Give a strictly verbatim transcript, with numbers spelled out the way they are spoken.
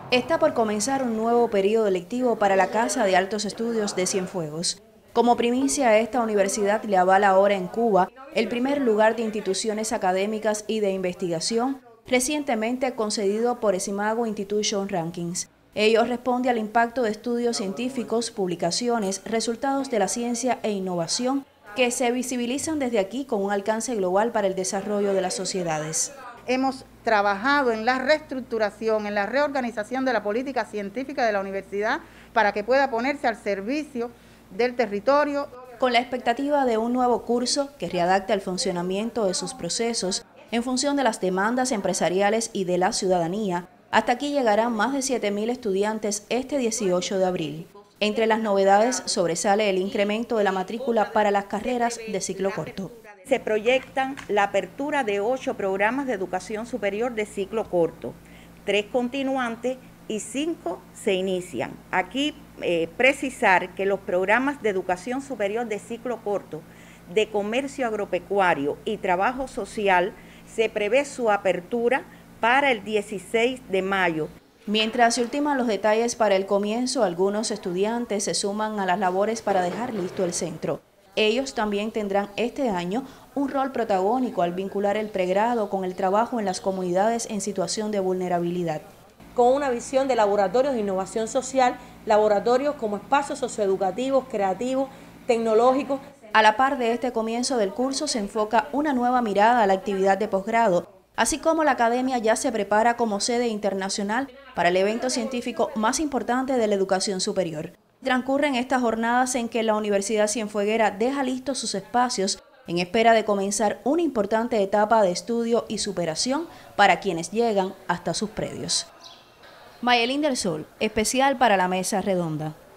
Está por comenzar un nuevo periodo lectivo para la Casa de Altos Estudios de Cienfuegos. Como primicia, esta universidad le avala ahora en Cuba el primer lugar de instituciones académicas y de investigación recientemente concedido por Esimago Institution Rankings. Ello responde al impacto de estudios científicos, publicaciones, resultados de la ciencia e innovación que se visibilizan desde aquí con un alcance global para el desarrollo de las sociedades. Hemos trabajado en la reestructuración, en la reorganización de la política científica de la universidad para que pueda ponerse al servicio del territorio. Con la expectativa de un nuevo curso que readapte el funcionamiento de sus procesos en función de las demandas empresariales y de la ciudadanía, hasta aquí llegarán más de siete mil estudiantes este dieciocho de abril. Entre las novedades sobresale el incremento de la matrícula para las carreras de ciclo corto. Se proyectan la apertura de ocho programas de educación superior de ciclo corto, tres continuantes y cinco se inician. Aquí eh, precisar que los programas de educación superior de ciclo corto, de comercio agropecuario y trabajo social, se prevé su apertura para el dieciséis de mayo. Mientras se ultiman los detalles para el comienzo, algunos estudiantes se suman a las labores para dejar listo el centro. Ellos también tendrán este año un rol protagónico al vincular el pregrado con el trabajo en las comunidades en situación de vulnerabilidad. Con una visión de laboratorios de innovación social, laboratorios como espacios socioeducativos, creativos, tecnológicos. A la par de este comienzo del curso se enfoca una nueva mirada a la actividad de posgrado, así como la academia ya se prepara como sede internacional para el evento científico más importante de la educación superior. Transcurren estas jornadas en que la Universidad Cienfueguera deja listos sus espacios en espera de comenzar una importante etapa de estudio y superación para quienes llegan hasta sus predios. Mayelín del Sol, especial para la Mesa Redonda.